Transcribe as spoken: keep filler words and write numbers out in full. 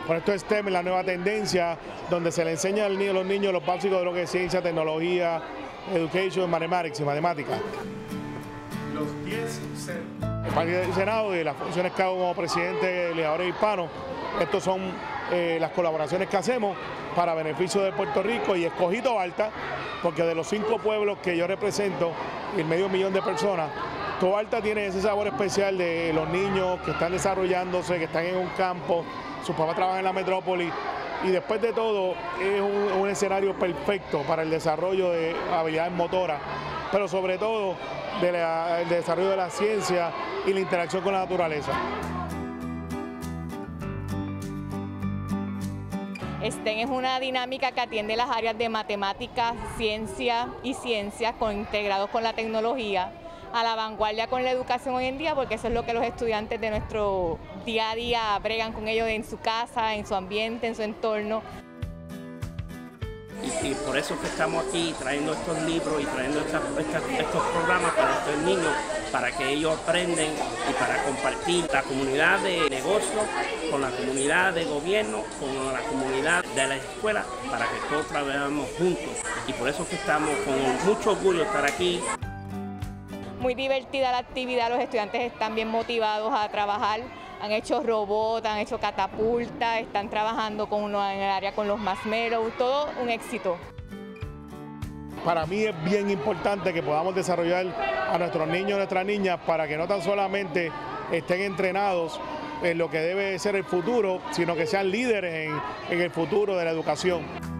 Por esto STEM es la nueva tendencia, donde se le enseña a los niños los básicos de lo que es ciencia, tecnología, education, mathematics y matemáticas. Los diez el Partido del Senado y las funciones que hago como presidente de legisladores hispanos, estos son eh, las colaboraciones que hacemos para beneficio de Puerto Rico y escogí Tobalta, porque de los cinco pueblos que yo represento y el medio millón de personas, Tobalta tiene ese sabor especial de los niños que están desarrollándose, que están en un campo, sus papás trabajan en la metrópoli y después de todo es un, un escenario perfecto para el desarrollo de habilidades motoras, pero sobre todo del de desarrollo de la ciencia y la interacción con la naturaleza. STEM es una dinámica que atiende las áreas de matemáticas, ciencia y ciencias integrados con la tecnología, a la vanguardia con la educación hoy en día, porque eso es lo que los estudiantes de nuestro día a día bregan con ellos en su casa, en su ambiente, en su entorno. Y, y por eso es que estamos aquí trayendo estos libros y trayendo estas, estas, estos programas para estos niños, para que ellos aprendan y para compartir la comunidad de negocios con la comunidad de gobierno, con la comunidad de la escuela, para que todos trabajemos juntos. Y por eso es que estamos con mucho orgullo de estar aquí. Muy divertida la actividad, los estudiantes están bien motivados a trabajar, han hecho robots, han hecho catapultas, están trabajando con uno en el área con los marshmallows, todo un éxito. Para mí es bien importante que podamos desarrollar a nuestros niños y nuestras niñas para que no tan solamente estén entrenados en lo que debe ser el futuro, sino que sean líderes en, en el futuro de la educación.